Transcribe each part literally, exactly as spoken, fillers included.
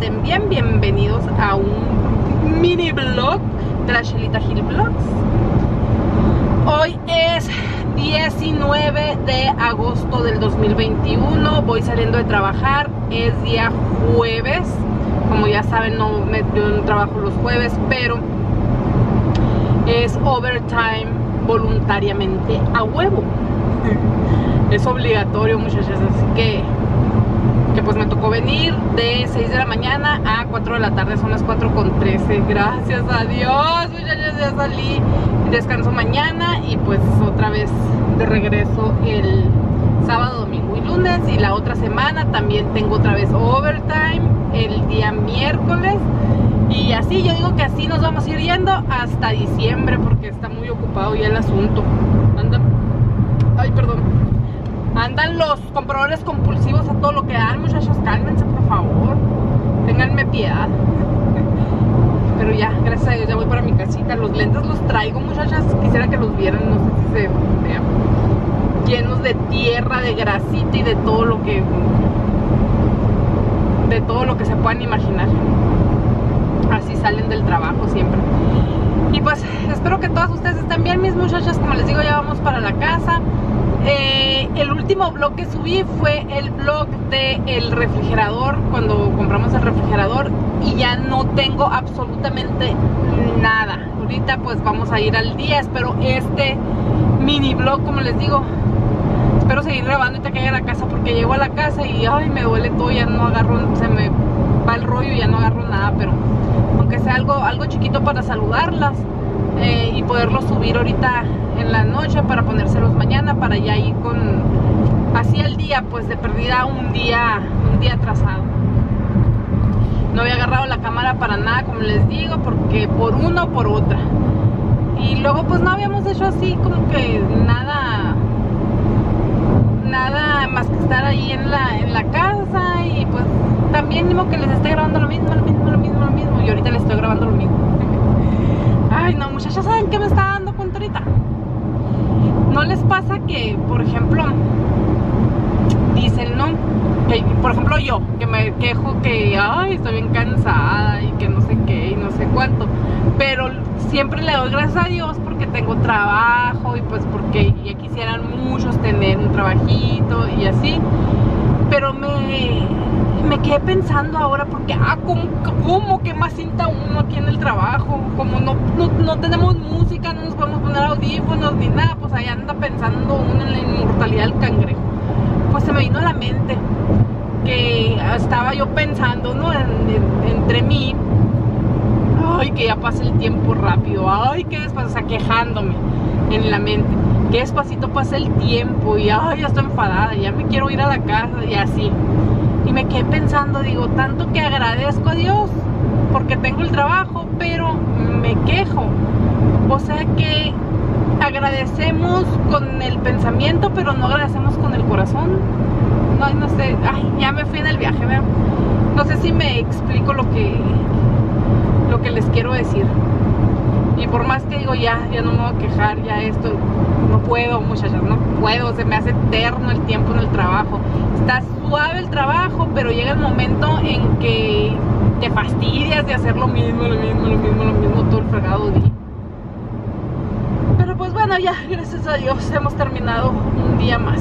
estén bien, bienvenidos a un mini vlog de la Shelita Gil Vlogs. Hoy es diecinueve de agosto del dos mil veintiuno, voy saliendo de trabajar, es día jueves. Como ya saben, no, me, yo no trabajo los jueves, pero es overtime voluntariamente a huevo. Es obligatorio, muchachas, así que que pues me tocó venir de seis de la mañana a cuatro de la tarde, son las cuatro con trece. Gracias a Dios, muchachas, ya salí. Descanso mañana y pues otra vez de regreso el sábado, domingo y lunes. Y la otra semana también tengo otra vez overtime el día miércoles. Y así, yo digo que así nos vamos a ir yendo hasta diciembre, porque está muy ocupado ya el asunto. Anda, ay, perdón. Andan los compradores compulsivos a todo lo que dan, muchachos. Cálmense, por favor. Ténganme piedad. Pero ya, gracias a Dios, ya voy para mi casita. Los lentes los traigo, muchachas. Quisiera que los vieran, no sé si se vean. Llenos de tierra, de grasita y de todo lo que... De todo lo que se puedan imaginar. Así salen del trabajo siempre. Y pues, espero que todas ustedes estén bien, mis muchachas. Como les digo, ya vamos para la casa. Eh, el último vlog que subí fue el vlog del refrigerador, cuando compramos el refrigerador, y ya no tengo absolutamente nada. Ahorita pues vamos a ir al día. Espero este mini vlog, como les digo, espero seguir grabando ahorita que llegue a la casa, porque llego a la casa y ay, me duele todo, ya no agarro, se me va el rollo y ya no agarro nada. Pero aunque sea algo, algo chiquito para saludarlas, eh, y poderlo subir ahorita en la noche para ponérselos mañana, para ya ir con así al día, pues de perdida un día un día atrasado. No había agarrado la cámara para nada, como les digo, porque por una o por otra. Y luego pues no habíamos hecho así como que nada nada más que estar ahí en la, en la casa. Y pues también mismo que les esté grabando lo mismo, lo mismo, lo mismo, lo mismo. Y ahorita les estoy grabando lo mismo. Ay, no, muchachas, ¿saben qué me está dando cuenta ahorita? ¿No les pasa que, por ejemplo, dicen, no? Que, por ejemplo, yo, que me quejo que, ay, estoy bien cansada y que no sé qué y no sé cuánto, pero siempre le doy gracias a Dios porque tengo trabajo y pues porque ya quisieran muchos tener un trabajito y así. Pero me, me quedé pensando ahora, porque, ah, ¿cómo, cómo que más cinta uno aquí en el trabajo? Como no, no, no tenemos música, no nos podemos poner audífonos ni nada, pues ahí anda pensando uno en la inmortalidad del cangrejo. Pues se me vino a la mente que estaba yo pensando, ¿no? En, en, entre mí, ay, que ya pasa el tiempo rápido, ay, que despacio, o sea, quejándome en la mente, que despacito pasa el tiempo y ay, ya estoy enfadada, ya me quiero ir a la casa y así. Y me quedé pensando, digo, tanto que agradezco a Dios porque tengo el trabajo, pero me quejo. O sea que agradecemos con el pensamiento, pero no agradecemos con el corazón. No, no sé, ay, ya me fui en el viaje, ¿verdad? No sé si me explico lo que lo que les quiero decir. Y por más que digo, ya, ya no me voy a quejar, ya esto, no puedo, muchachas, no puedo, se me hace eterno el tiempo en el trabajo. Está suave el trabajo, pero llega el momento en que te fastidias de hacer lo mismo, lo mismo, lo mismo, lo mismo todo el fregado día. Pero pues bueno, ya, gracias a Dios, hemos terminado un día más.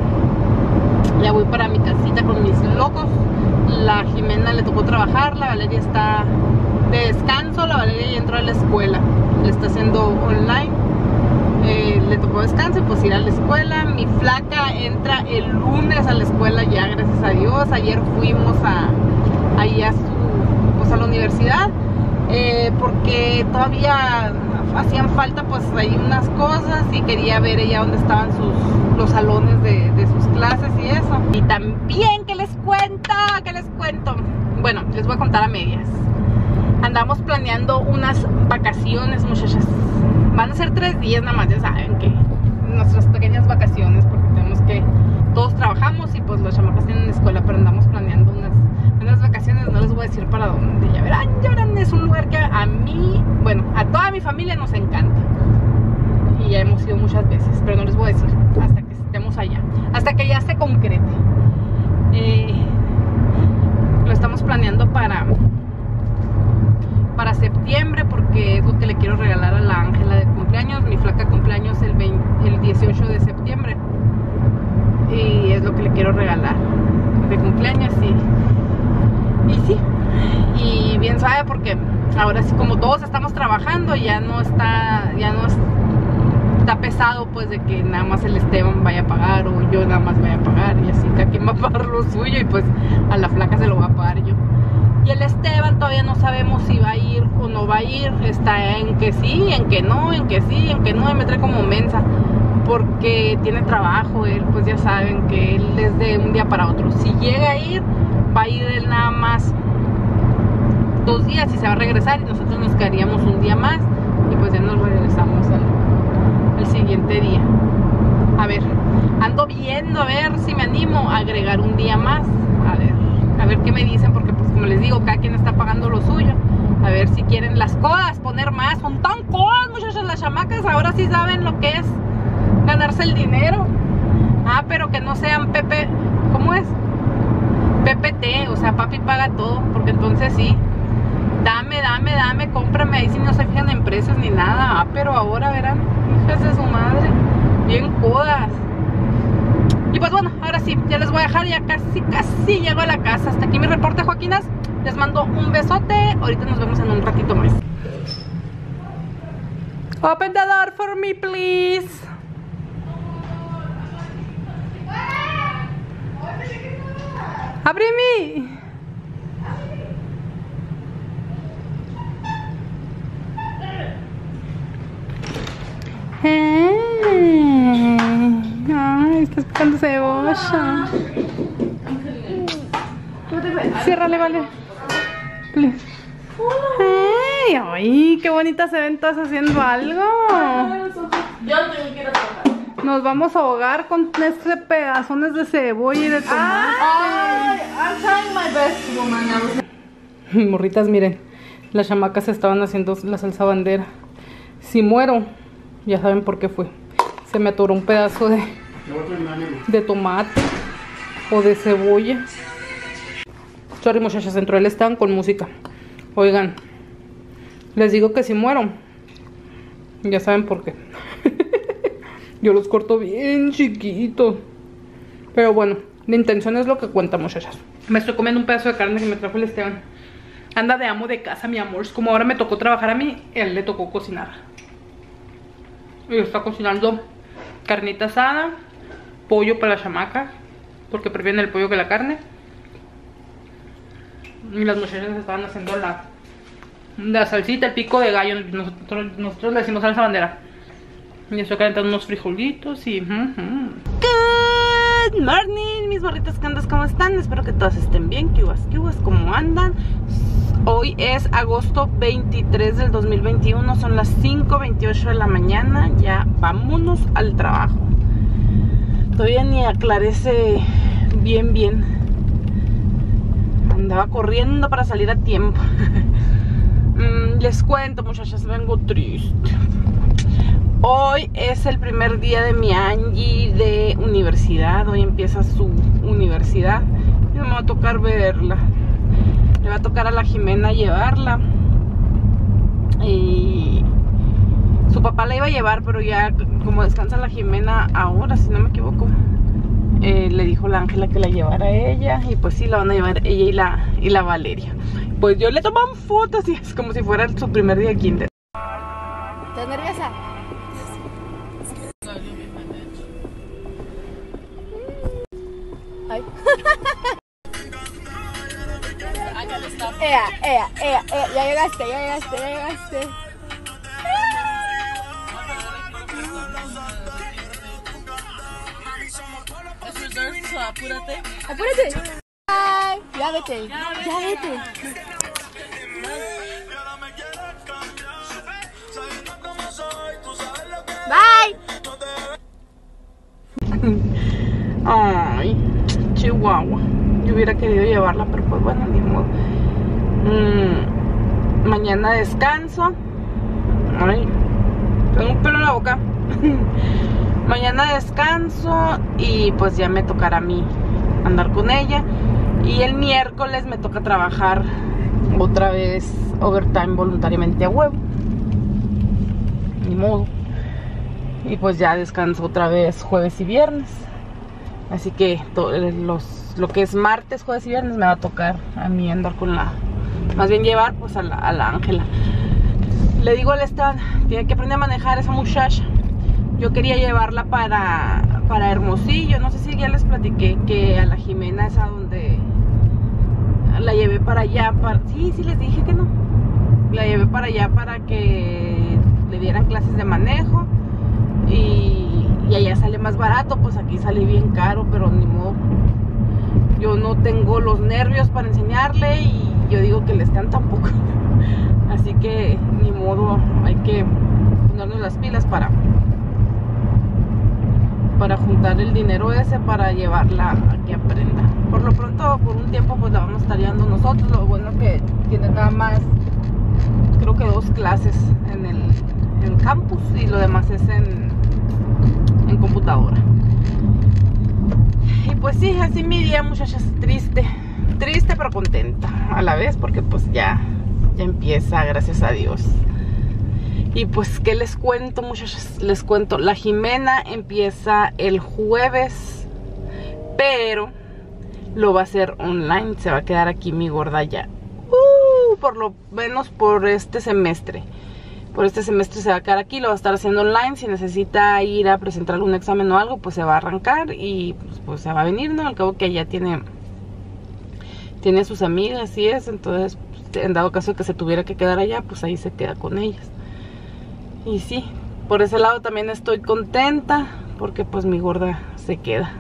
Ya voy para mi casita con mis locos. La Jimena le tocó trabajar, la Valeria está de descanso, la Valeria ya entró a la escuela, le está haciendo online, eh, le tocó descanso y pues ir a la escuela. Mi flaca entra el lunes a la escuela ya, gracias a Dios. Ayer fuimos a, ahí a, su, pues a la universidad, eh, porque todavía hacían falta pues ahí unas cosas y quería ver ella dónde estaban sus, los salones de, de sus clases y eso. Y también, que les cuento, que les cuento, bueno, les voy a contar a medias. Andamos planeando unas vacaciones, muchachas. Van a ser tres días nada más, ya saben que nuestras pequeñas vacaciones, porque tenemos que, todos trabajamos y pues los chamacos tienen escuela, pero andamos planeando unas, unas vacaciones. No les voy a decir para dónde, ya verán, ya verán. Es un lugar que a mí, bueno, a toda mi familia nos encanta y ya hemos ido muchas veces, pero no les voy a decir hasta que estemos allá, hasta que ya se concrete. Eh, lo estamos planeando para para septiembre, porque es lo que le quiero regalar a la Ángela de cumpleaños. Mi flaca cumpleaños el, veinte, el dieciocho de septiembre y es lo que le quiero regalar de cumpleaños. Y, y sí, y bien sabe, porque ahora sí, como todos estamos trabajando, ya no está, ya no está pesado, pues, de que nada más el Esteban vaya a pagar o yo nada más vaya a pagar, y así cada quien va a pagar lo suyo, y pues a la flaca se lo va a pagar yo. Y el Esteban todavía no sabemos si va a ir o no va a ir, está en que sí, en que no, en que sí, en que no, y me trae como mensa, porque tiene trabajo él, pues ya saben que él es de un día para otro. Si llega a ir, va a ir él nada más dos días y se va a regresar, y nosotros nos quedaríamos un día más, y pues ya nos regresamos al, al siguiente día. A ver, ando viendo a ver si me animo a agregar un día más, a ver, a ver qué me dicen, porque pues como les digo, cada quien está pagando lo suyo. A ver si quieren las codas poner más. Son tan codas, muchachos, las chamacas ahora sí saben lo que es ganarse el dinero. Ah, pero que no sean Pepe, ¿cómo es? P P T, o sea, papi paga todo, porque entonces sí, dame, dame, dame, cómprame, ahí sí no se fijan en precios ni nada. Ah, pero ahora verán, hijas de su madre, bien codas. Y pues bueno, ahora sí, ya les voy a dejar, ya casi, casi llego a la casa. Hasta aquí mi reporte, Joaquinas. Les mando un besote. Ahorita nos vemos en un ratito más. Open the door for me, please. ¡Ábreme! Eh. Ay, estás picando cebolla. Ciérrale, vale. Please. Hey, ay, qué bonita se ven todas haciendo algo. Yo tengo que ir a trabajar. Nos vamos a ahogar con este pedazones de cebolla y de tomate. Ay, I'm trying my best, woman. Morritas, miren, las chamacas estaban haciendo la salsa bandera. Si muero, ya saben por qué fue. Se me atoró un pedazo de, de tomate o de cebolla. Sorry, muchachas, dentro de él están con música. Oigan, les digo que si muero, ya saben por qué. Yo los corto bien chiquitos. Pero bueno, la intención es lo que cuenta, muchachas. Me estoy comiendo un pedazo de carne que me trajo el Esteban. Anda de amo de casa, mi amor. Como ahora me tocó trabajar a mí, él le tocó cocinar. Y está cocinando carnita asada, pollo para la chamaca, porque prefieren el pollo que la carne. Y las muchachas estaban haciendo la, la salsita, el pico de gallo. Nosotros, nosotros le decimos salsa bandera. Y estoy calentando unos frijolitos y... Uh -huh. Good morning, mis borritas candas, ¿cómo están? Espero que todas estén bien. ¿Qué qué ¿Cómo andan? Hoy es agosto veintitrés del dos mil veintiuno. Son las cinco veintiocho de la mañana. Ya vámonos al trabajo. Todavía ni aclarece bien, bien. Andaba corriendo para salir a tiempo. mm, Les cuento, muchachas, vengo triste. Hoy es el primer día de mi Angie de universidad. Hoy empieza su universidad y me va a tocar verla. Le va a tocar a la Jimena llevarla. Y su papá la iba a llevar, pero ya como descansa la Jimena ahora, si no me equivoco, eh, le dijo la Ángela que la llevara a ella. Y pues sí, la van a llevar ella y la, y la Valeria. Pues yo le toman fotos y es como si fuera su primer día de kinder. ¿Estás nerviosa? Ay. Ea, ea, ea, ea, ya llegaste, ya llegaste, ya llegaste. Apúrate. Apúrate. Ay, ya vete, ya vete. Bye. Ay, Chihuahua. Yo hubiera querido llevarla, pero pues bueno, ni modo. Mm, mañana descanso. Ay, tengo un pelo en la boca. Mañana descanso y pues ya me tocará a mí andar con ella. Y el miércoles me toca trabajar otra vez overtime voluntariamente a huevo. Ni modo. Y pues ya descanso otra vez jueves y viernes. Así que los, lo que es martes, jueves y viernes me va a tocar a mí andar con la... Más bien llevar pues a la Ángela. Le digo al Esteban, tiene que aprender a manejar esa muchacha. Yo quería llevarla para, para Hermosillo. No sé si ya les platiqué que a la Jimena es a donde la llevé para allá. Para, sí, sí les dije que no. La llevé para allá para que le dieran clases de manejo. Y, y allá sale más barato, pues aquí sale bien caro, pero ni modo. Yo no tengo los nervios para enseñarle y yo digo que les dan tampoco. Así que ni modo, hay que ponernos las pilas para para juntar el dinero ese para llevarla a que aprenda. Por lo pronto, por un tiempo pues la vamos a estar llevando nosotros. Lo bueno que tiene nada más, creo que dos clases en el en campus y lo demás es en, en computadora. Y pues sí, así mi día, muchachas, triste, triste pero contenta a la vez porque pues ya, ya empieza, gracias a Dios. Y pues, ¿qué les cuento, muchachos? Les cuento, la Jimena empieza el jueves, pero lo va a hacer online. Se va a quedar aquí mi gorda ya, uh, por lo menos por este semestre. Por este semestre se va a quedar aquí, lo va a estar haciendo online. Si necesita ir a presentar un examen o algo, pues se va a arrancar y pues, pues se va a venir, ¿no? Al cabo que ella tiene, tiene sus amigas y eso, entonces, pues, en dado caso de que se tuviera que quedar allá, pues ahí se queda con ellas. Y sí, por ese lado también estoy contenta porque pues mi gorda se queda.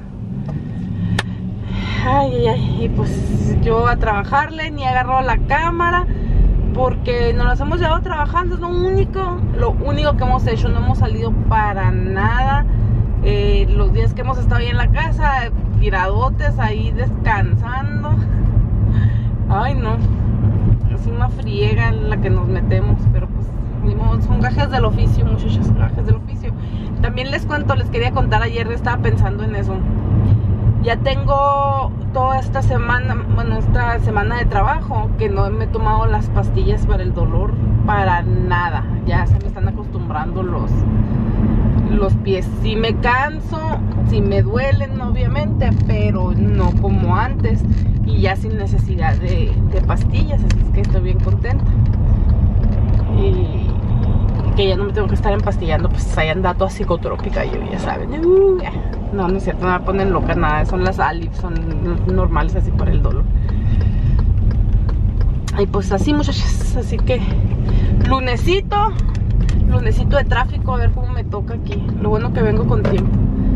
Ay, ay, ay, y pues yo a trabajarle, ni agarró la cámara porque nos las hemos llevado trabajando, es lo único, lo único que hemos hecho, no hemos salido para nada. Eh, los días que hemos estado ahí en la casa, tiradotes ahí descansando. Ay no, es una friega en la que nos metemos, pero pues son gajes del oficio, muchachos, gajes del oficio. También les cuento, les quería contar, ayer estaba pensando en eso. Ya tengo toda esta semana, bueno, esta semana de trabajo que no me he tomado las pastillas para el dolor para nada. Ya se me están acostumbrando los, los pies. Si me canso, si me duelen obviamente, pero no como antes y ya sin necesidad de, de pastillas, así es que estoy bien contenta. Y que ya no me tengo que estar empastillando, pues hayan dato a psicotrópica, yo ya saben. Uh, yeah. No, no es cierto, no me ponen loca nada, son las Alip, son normales así por el dolor. Y pues así, muchachos, así que lunesito, lunesito de tráfico, a ver cómo me toca aquí. Lo bueno que vengo con tiempo.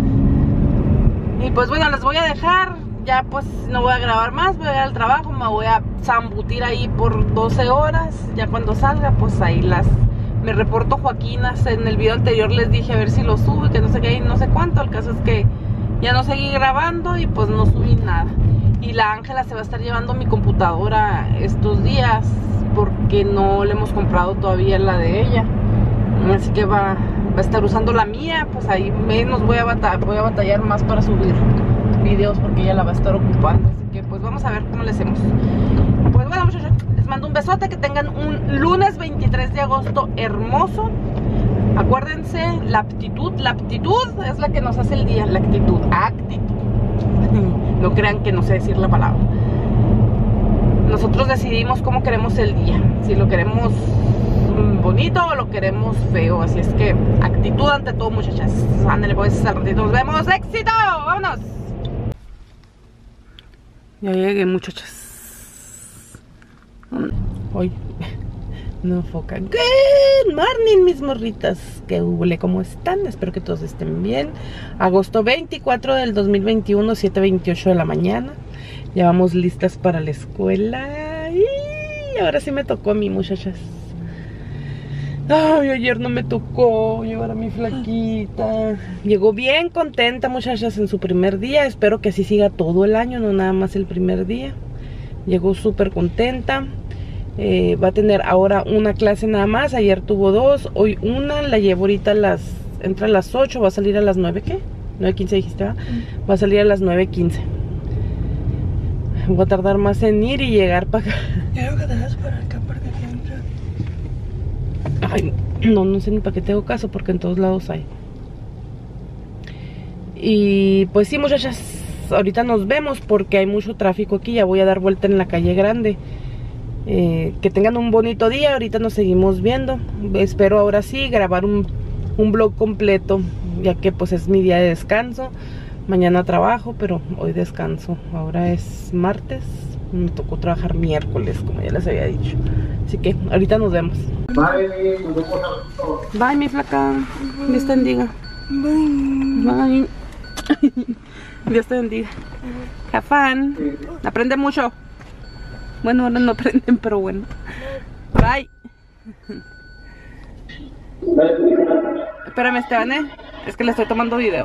Y pues bueno, les voy a dejar. Ya pues no voy a grabar más, voy a ir al trabajo, me voy a zambutir ahí por doce horas. Ya cuando salga, pues ahí las... Me reporto Joaquinas. En el video anterior les dije a ver si lo subo y que no sé qué y no sé cuánto. El caso es que ya no seguí grabando y pues no subí nada. Y la Ángela se va a estar llevando mi computadora estos días porque no le hemos comprado todavía la de ella. Así que va, va a estar usando la mía. Pues ahí menos voy a batallar, voy a batallar más para subir videos porque ella la va a estar ocupando. Así que pues vamos a ver cómo le hacemos. Pues bueno, muchachos, les mando un besote, que tengan un lunes veintitrés de agosto hermoso. Acuérdense, la aptitud, la aptitud es la que nos hace el día, la actitud, actitud. No crean que no sé decir la palabra. Nosotros decidimos cómo queremos el día, si lo queremos bonito o lo queremos feo. Así es que actitud ante todo, muchachas. Ándale pues, al ratito nos vemos. ¡Éxito! ¡Vámonos! Ya llegué, muchachas. Hoy no enfocan. Good morning, mis morritas. ¿Qué huele? ¿Cómo están? Espero que todos estén bien. Agosto veinticuatro del dos mil veintiuno, siete veintiocho de la mañana. Ya vamos listas para la escuela. Y ahora sí me tocó a mí, muchachas. Ay, ayer no me tocó llevar a mi flaquita. Llegó bien contenta, muchachas, en su primer día. Espero que así siga todo el año, no nada más el primer día. Llegó súper contenta. Eh, va a tener ahora una clase nada más. Ayer tuvo dos, hoy una. La llevo ahorita a las... Entra a las ocho, va a salir a las nueve, ¿qué? nueve quince dijiste, ¿verdad? Mm. Va a salir a las nueve quince. Voy a tardar más en ir y llegar para acá. Creo que te das para acá porque siempre. Ay, no, no sé ni para qué tengo caso porque en todos lados hay. Y pues sí, muchachas, ahorita nos vemos porque hay mucho tráfico aquí. Ya voy a dar vuelta en la calle grande. Eh, que tengan un bonito día. Ahorita nos seguimos viendo. Espero ahora sí grabar un, un vlog completo, ya que pues es mi día de descanso. Mañana trabajo, pero hoy descanso. Ahora es martes. Me tocó trabajar miércoles, como ya les había dicho. Así que ahorita nos vemos. Bye, Bye mi flaca. Dios te bendiga. Bye. Dios te bendiga. Have fun. Aprende mucho. Bueno, ahora no aprenden, pero bueno. Bye. Espérame, Esteban, ¿eh? Es que le estoy tomando video.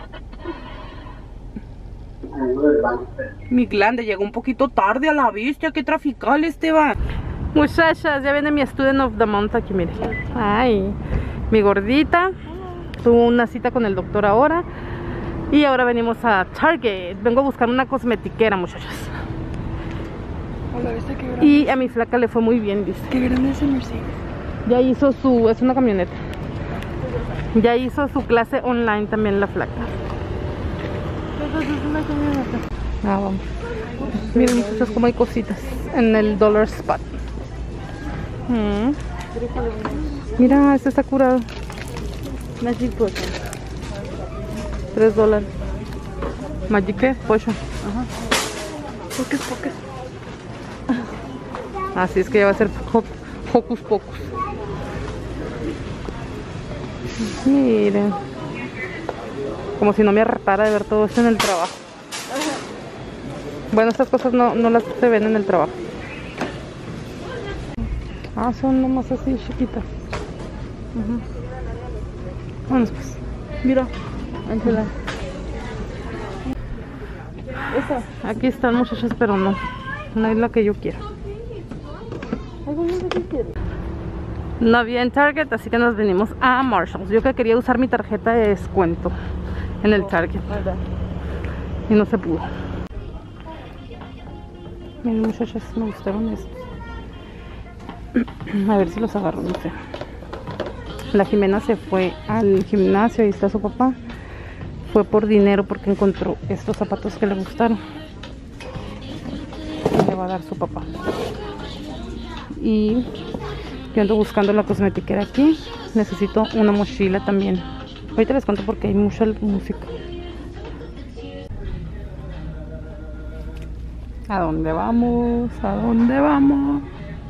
Mi glande llegó un poquito tarde a la vista. Qué trafical, Esteban. Muchachas, ya viene mi student of the month aquí, miren. Ay, mi gordita. Tuvo una cita con el doctor ahora. Y ahora venimos a Target. Vengo a buscar una cosmetiquera, muchachas. Hola, ¿viste qué grande? Y a mi flaca le fue muy bien, dice. Qué grande es el Mercedes. Ya hizo su... es una camioneta. Ya hizo su clase online también la flaca. Es una camioneta. Ah, vamos. Miren, muchachos, como hay cositas en el Dollar Spot. Mm. Mira, este está curado. Magic Potion. Tres dólares. Magic ¿qué? Potion. Ajá. Pocus, pocus. Así es que ya va a ser Hocus Pocus. Miren. Como si no me hartara de ver todo esto en el trabajo. Bueno, estas cosas no, no las se ven en el trabajo. Ah, son nomás así chiquitas. Uh-huh. Bueno, pues. Mira, Ángela. Esa. Aquí están, muchachas, pero no. No es la que yo quiero. No había en Target, así que nos venimos a Marshalls. Yo que quería usar mi tarjeta de descuento en el Target y no se pudo. Miren, muchachas, me gustaron estos. A ver si los agarro, no sé. La Jimena se fue al gimnasio, ahí está su papá. Fue por dinero porque encontró estos zapatos que le gustaron. Le va a dar su papá. Y yo ando buscando la cosmetiquera aquí. Necesito una mochila también. Ahorita les cuento porque hay mucha música. ¿A dónde vamos? ¿A dónde vamos?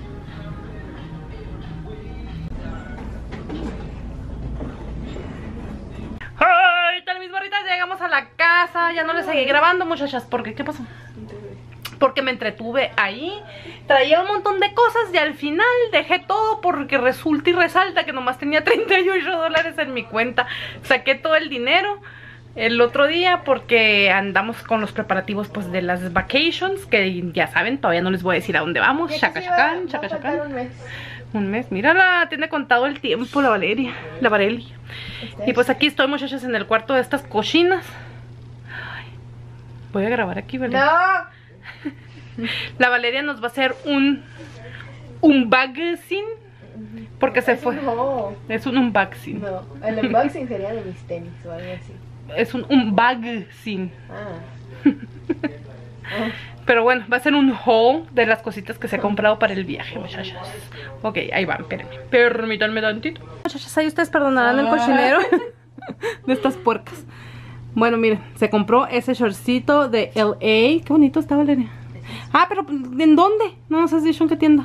¡Ay! Tal mis barritas, llegamos a la casa. Ya no les seguí grabando, muchachas. ¿Por qué? ¿Qué pasó? Porque me entretuve ahí, traía un montón de cosas y al final dejé todo porque resulta y resalta que nomás tenía treinta y ocho dólares en mi cuenta. Saqué todo el dinero el otro día porque andamos con los preparativos pues de las vacations, que ya saben, todavía no les voy a decir a dónde vamos. Chaca, chacán, chaca, chacán. Un mes. Un mes, mírala, tiene contado el tiempo la Valeria, la Valeria. Y pues aquí estoy, muchachas, en el cuarto de estas cochinas. Ay, voy a grabar aquí, ¿verdad? No. La Valeria nos va a hacer un unboxing porque se fue. No. Es un unboxing. No, el unboxing sería de mis tenis o algo así. Es un unboxing. Ah. Pero bueno, va a ser un haul de las cositas que se ha comprado para el viaje, muchachas. Ok, ahí van, espérenme. Permítanme tantito. Muchachas, ahí ustedes perdonarán el cochinero de estas puercas. Bueno, miren, se compró ese shortcito de L A. Qué bonito está, Valeria. Ah, pero ¿en dónde? No nos has dicho en qué tienda.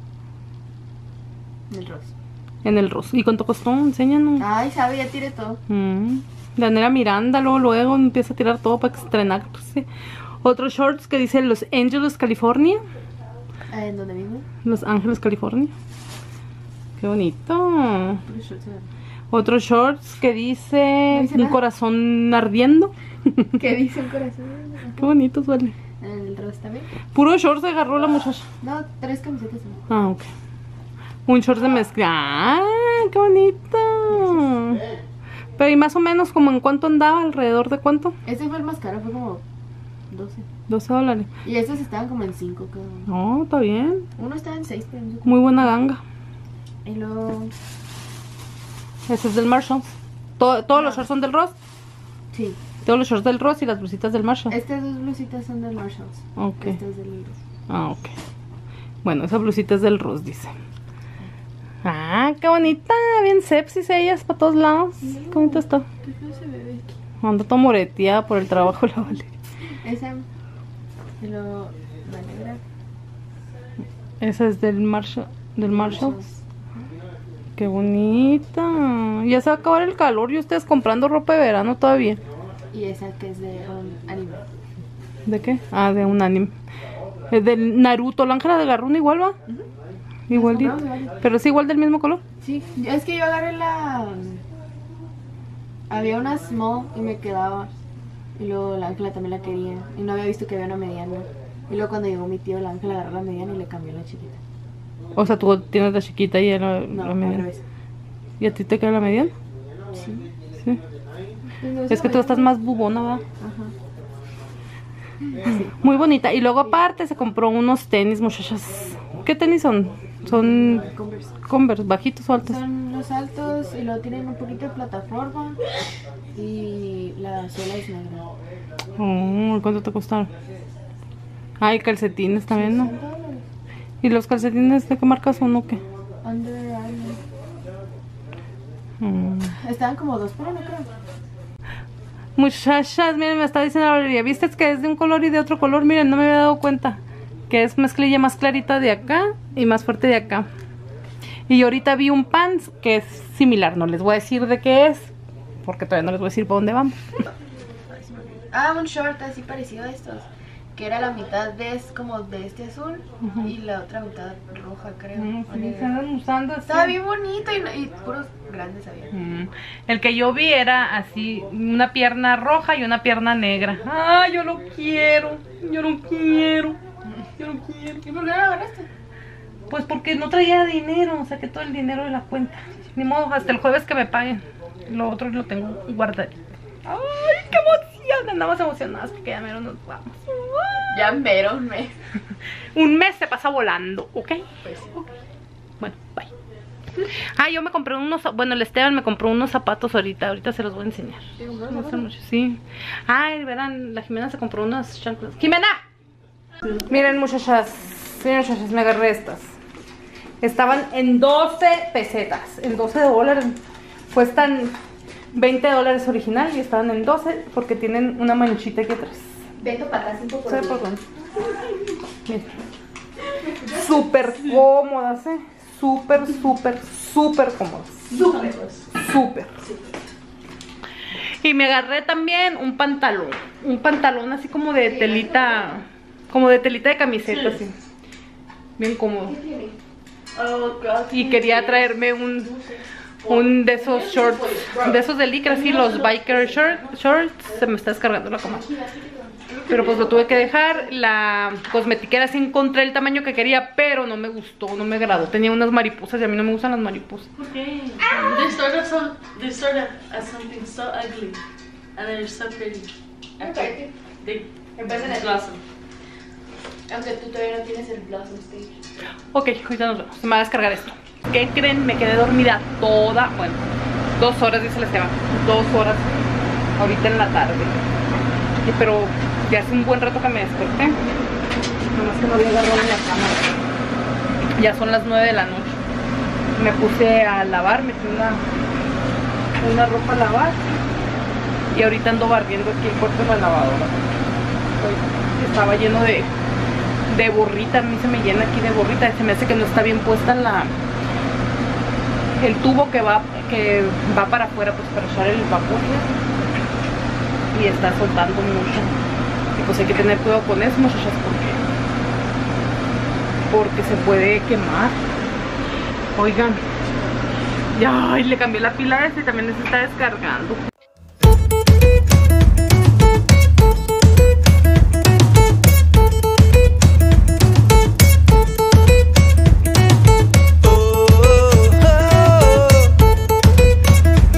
En el Ross. En el Ross. ¿Y cuánto costó? Enséñanos. Ay, sabe, ya tiré todo. Mm. Daniela Miranda, luego, luego empieza a tirar todo para estrenarse. Otros shorts que dice Los Ángeles, California. ¿En dónde vivo? Los Ángeles, California. Qué bonito. Otros shorts que dice, No dice un nada. corazón ardiendo. ¿Qué dice un corazón? Qué bonitos, vale. ¿En el Ross también? Puro shorts se agarró la muchacha. No, tres camisetas. ¿No? Ah, ok. Un short de mezcla. ¡Ah! ¡Qué bonito! Pero y más o menos como en cuánto andaba, alrededor de cuánto. Ese fue el más caro, fue como doce. doce dólares. Y estos estaban como en cinco cada uno. No, está bien. Uno estaba en seis, pero no sé. Muy buena ganga. Y luego... Ese es del Marshalls. Todo, todos No. los shorts son del Ross. Sí. Todos los shorts del Ross y las blusitas del Marshall. Estas dos blusitas son del Marshalls. Ok. Esta es del... Ah, ok. Bueno, esa blusita es del Ross, dice. Ah, qué bonita. Bien sepsis ellas para todos lados. Qué bonita está. ¿Qué feo se ve aquí? Anda toda moreteada por el trabajo, la Valeria. Esa... Y luego... La negra. Esa es del Marshall. Del Marshall. Qué bonita. Ya se va a acabar el calor y ustedes comprando ropa de verano todavía. Y esa que es de un anime. ¿De qué? Ah, de un anime. Es del Naruto. La Ángela de Garrón igual va. Uh-huh. Igualito. Las compramos igual. Pero es igual del mismo color. Sí, es que yo agarré la... Había una small y me quedaba. Y luego la Ángela también la quería. Y no había visto que había una mediana. Y luego cuando llegó mi tío, la Ángela agarró la mediana y le cambió la chiquita. O sea, tú tienes la chiquita y la, No, la al mediana. revés. ¿Y a ti te queda la mediana? Sí. Sí. Pues no, Es esa que tú estás mediana- más bubona, ¿va? Ajá. Muy bonita. Y luego aparte se compró unos tenis, muchachas. ¿Qué tenis son? Son Converse. Converse, bajitos o altos. Son los altos y luego tienen un poquito de plataforma. Y la suela es negra. Oh, ¿cuánto te costaron? Ay, calcetines también, ¿no? sesenta dólares. ¿Y los calcetines de qué marca son o qué? Under Armour. Mm. Estaban como dos por uno, creo. Muchachas, miren, me está diciendo la Valeria, ¿viste que es de un color y de otro color? Miren, no me había dado cuenta. Que es mezclilla más clarita de acá y más fuerte de acá. Y ahorita vi un pants que es similar, no les voy a decir de qué es, porque todavía no les voy a decir para dónde vamos. Ah, un short así parecido a estos. Que era la mitad de es como de este azul. Ujú. Y la otra mitad roja, creo. Mm, o sí, negra. se andan usando así. Estaba bien bonito y, no- y puros grandes había. Mm, El que yo vi era así, una pierna roja y una pierna negra. ¡Ay, yo lo quiero! Yo lo quiero. Yo lo quiero. ¿Y por qué no lo agarraste? Pues porque no traía dinero, saqué todo el dinero de la cuenta. Ni modo, hasta el jueves que me paguen. Lo otro lo tengo guardadito. ¡Ay, qué emoción! Andamos emocionadas porque ya mero nos vamos. Ya mero un mes. Un mes se pasa volando, ¿ok? Pues sí. Bueno, bye. Ah, yo me compré unos, bueno, el Esteban me compró unos zapatos ahorita, ahorita se los voy a enseñar. No sé mucho, sí. Ay, verán, la Jimena se compró unas chanclas. ¡Jimena! Miren, muchachas, miren, muchachas, me agarré estas. Estaban en doce pesetas, en doce dólares. Cuestan veinte dólares original y estaban en doce porque tienen una manchita aquí atrás. Vento para atrás un poco. ¿Sabe por dónde? Miren. Súper cómodas, ¿eh? Súper, súper, súper cómodas. Súper. Súper. Y me agarré también un pantalón. Un pantalón así como de telita. Como de telita de camiseta, así. Bien cómodo. Y quería traerme un. Un de esos shorts. De esos de licra, así, los biker short, shorts. Se me está descargando la cama. Pero pues lo tuve que dejar. La cosmetiquera sí encontré el tamaño que quería, pero no me gustó, no me agradó. Tenía unas mariposas y a mí no me gustan las mariposas. Okay. They start off so they start off as something so ugly, and then they're so pretty. Okay. They Empiezan a blossom. Aunque tú todavía no tienes el Blossom Stage. Ok, ahorita nos vemos. Se me va a descargar esto. ¿Qué creen? Me quedé dormida toda, bueno, dos horas, dice el Esteban. Dos horas ahorita en la tarde. Y, pero ya hace un buen rato que me desperté. Nomás que no había agarrado en la cama. Ya son las nueve de la noche. Me puse a lavar, metí una, una ropa a lavar. Y ahorita ando barriendo aquí el cuarto de la lavadora. Estoy- Estaba lleno de, de borrita. A mí se me llena aquí de borrita. Se me hace que no está bien puesta la el tubo que va que va para afuera, pues para echar el vapor. Y está soltando mucho. Y pues hay que tener cuidado con eso, muchachas, porque porque se puede quemar. Oigan, ya, ay, le cambié la pila a este y también se está descargando.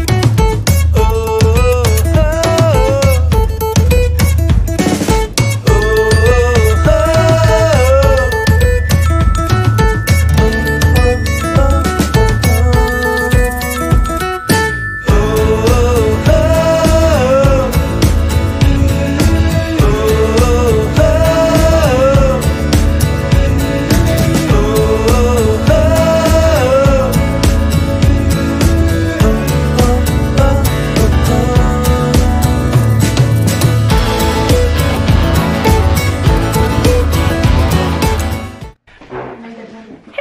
Oh,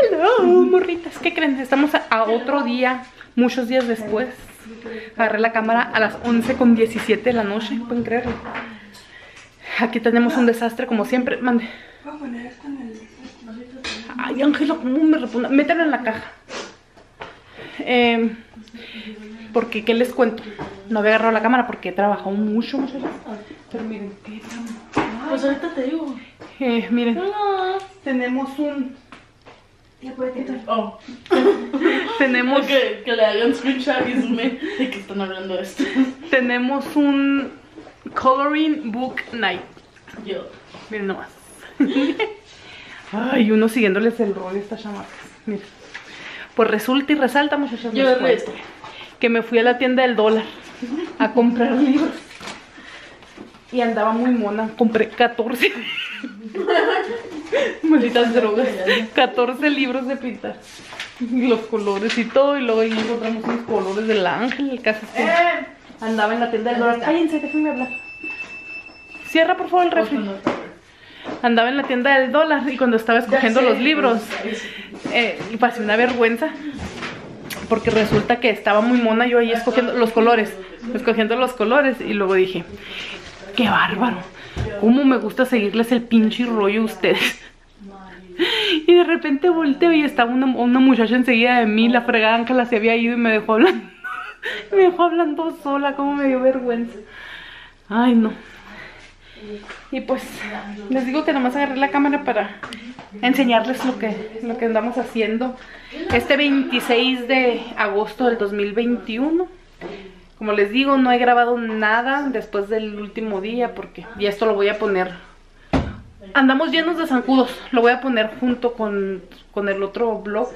Hello, morritas. ¿Qué creen? Estamos a, a otro día, muchos días después. Agarré la cámara a las once con diecisiete de la noche. ¿Pueden creerlo? Aquí tenemos un desastre como siempre. Mande. Ay, Ángela, ¿cómo me repugna? Métela en la caja. Eh, porque, ¿qué les cuento? No había agarrado la cámara porque he trabajado mucho, mucho. Pero miren, qué tan... Pues ahorita te digo. Eh, miren, Hola. tenemos un... Oh. Tenemos... Que, que le hagan screenshot y zoom in de que están hablando de esto. Tenemos un coloring book night. Yo. Miren nomás. Ay, uno siguiéndoles el rollo a estas chamacas. Miren. Pues resulta y resalta, muchachos, Yo les le cuento, que me fui a la tienda del dólar a comprar libros. Y andaba muy mona. Compré catorce. Malditas drogas. catorce libros de pintar. Y los colores y todo. Y luego ahí encontramos unos colores del ángel. El caso es que andaba en la tienda del dólar. Cállense, déjenme hablar. Cierra por favor el refri. Andaba en la tienda del dólar y cuando estaba escogiendo los libros, eh, pasé una vergüenza. Porque resulta que estaba muy mona yo ahí escogiendo los colores. Escogiendo los colores. Y luego dije, qué bárbaro. Cómo me gusta seguirles el pinche rollo a ustedes. Y de repente volteo y estaba una, una muchacha enseguida de mí. La fregada Ángela se había ido y me dejó hablando. Me dejó hablando sola. Cómo me dio vergüenza. Ay, no. Y pues les digo que nomás agarré la cámara para enseñarles lo que, lo que andamos haciendo este veintiséis de agosto del dos mil veintiuno. Como les digo, no he grabado nada después del último día porque, y esto lo voy a poner, andamos llenos de zancudos, lo voy a poner junto con, con el otro vlog.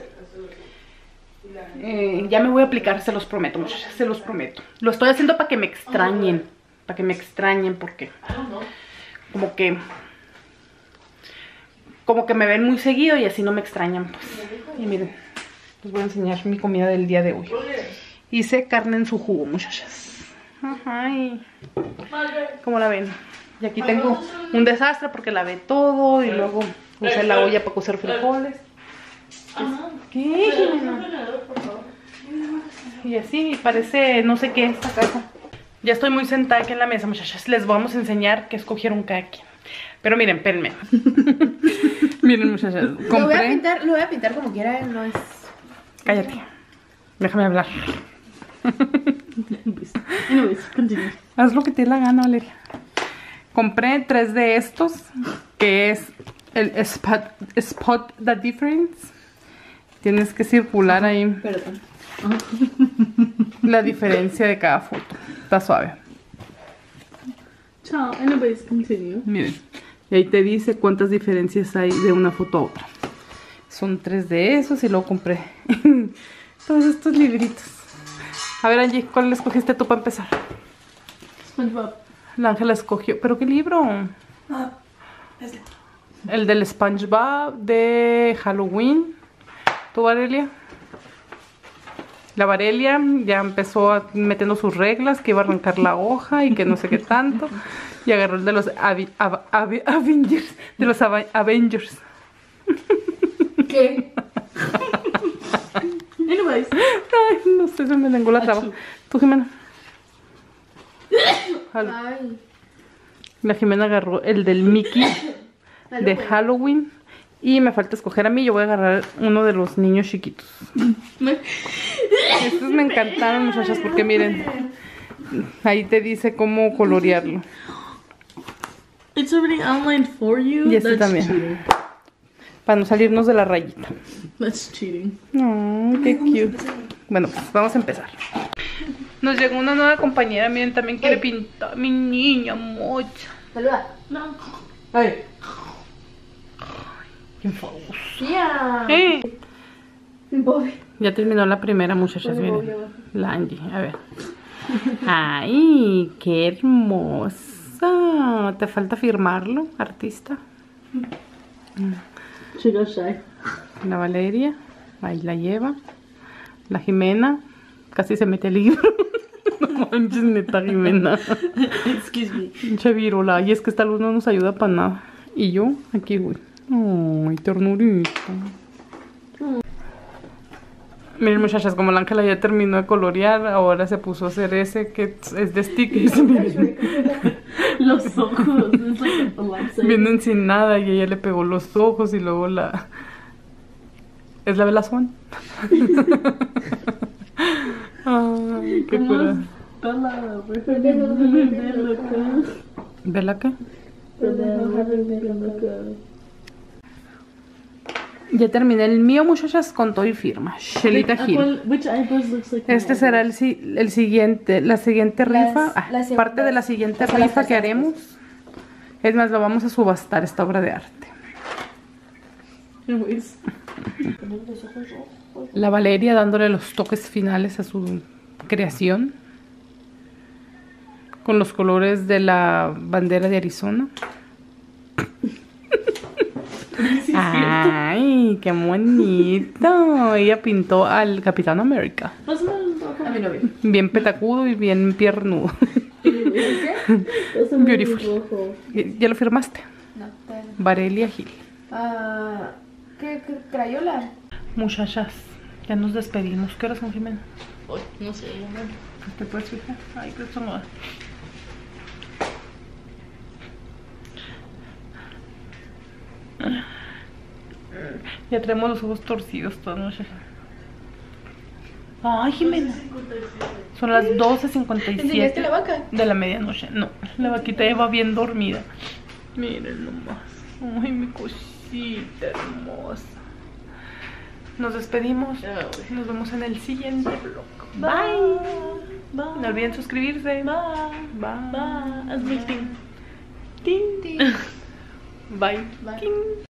Eh, ya me voy a aplicar, se los prometo, muchachas, se los prometo. Lo estoy haciendo para que me extrañen, para que me extrañen porque como que como que me ven muy seguido y así no me extrañan, pues. Y miren, les voy a enseñar mi comida del día de hoy. Hice carne en su jugo, muchachas. Ay, ¿cómo la ven? Y aquí tengo un desastre porque lavé todo y luego usé la olla para cocer frijoles. ¿Qué? Y así parece no sé qué esta casa. Ya estoy muy sentada aquí en la mesa, muchachas. Les vamos a enseñar qué escogieron cada quien. Pero miren, espérenme. Miren, muchachas, compré... Lo voy a pintar, lo voy a pintar como quiera, no es... Cállate. Déjame hablar. Anyways, continue. Haz lo que te dé la gana, Valeria. Compré tres de estos, que es el Spot, spot the Difference. Tienes que circular ahí Perdón. la diferencia de cada foto. Está suave. Chao. Anyways, continue. Miren, y ahí te dice cuántas diferencias hay de una foto a otra. Son tres de esos y luego compré todos estos libritos. A ver, Angie, ¿cuál le escogiste tú para empezar? SpongeBob. La Ángela escogió. ¿Pero qué libro? Ah, este. El del SpongeBob de Halloween. ¿Tú, Varelia? La Varelia ya empezó a, metiendo sus reglas, que iba a arrancar la hoja y que no sé qué tanto. Y agarró el de los Avi, Av, Avi, Avengers. De los Ava, Avengers. ¿Qué? Anyways. Ay, no sé, se me lengó la traba. ¿Tú, Jimena? Ay. La Jimena agarró el del Mickey de Halloween. Y me falta escoger a mí. Yo voy a agarrar uno de los niños chiquitos. Estos me encantaron, muchachas, porque miren, ahí te dice cómo colorearlo. It's already outlined for you. Y este That's también. cheating. Para no salirnos de la rayita. That's cheating. Oh, qué cute. Bueno, pues vamos a empezar. Nos llegó una nueva compañera. Miren, también quiere pintar. Mi niña mocha. Saluda. No. Ay. Qué enfadoso. Ya. Eh, Bobby. Ya terminó la primera, muchachas. Miren. La Angie. A ver. Ay, qué hermosa. Te falta firmarlo, artista. She got shy. La Valeria. Ahí la lleva. La Jimena. Casi se mete el libro. No manches, neta, Jimena. Excuse me. Pinche virola. Y es que esta luz no nos ayuda para nada. Y yo, aquí voy. Ay, ternurita. Miren, muchachas, como la Ángela ya terminó de colorear, ahora se puso a hacer ese que es de stickers. Miren. Los ojos. It's like a lopsided. Vienen sin nada y ella le pegó los ojos y luego la... ¿Es la Bella Swan? Ay, qué cura. Bella, ¿Bella qué? Ya terminé el mío, muchachas, con todo y firma. Shelita Gil. Which eyebrows looks like Este será el, si- el siguiente, la siguiente Las- rifa, ah, las parte de la segundas- siguiente o sea, las rifa que terceras. haremos. Es más, lo vamos a subastar, esta obra de arte. Anyways. La Valeria dándole los toques finales a su creación. Con los colores de la bandera de Arizona. Ay, qué bonito. Ella pintó al Capitán América. Wasn't it in rojo? A mi novio. Bien petacudo y bien piernudo. Wasn't it Beautiful. in rojo? ¿Ya lo firmaste? No, todavía no. Varelia Gil. Ah, ¿qué, qué crayola? Muchachas, ya nos despedimos. ¿Qué horas son, Jimena? Ay, no sé. ¿Te puedes fijar? Ay, qué son. Ya traemos los ojos torcidos todas noches. Ay, Jimena. Son las doce cincuenta y ¿Enseñaste siete la vaca? de la medianoche. No, la vaquita ya va bien dormida. Miren nomás. Ay, mi cosita hermosa. Nos despedimos. Nos vemos en el siguiente vlog. Bye. Bye. No olviden suscribirse. Bye. Bye. Bye. Haz mi thing. Ting. Bye. Bye. Ting.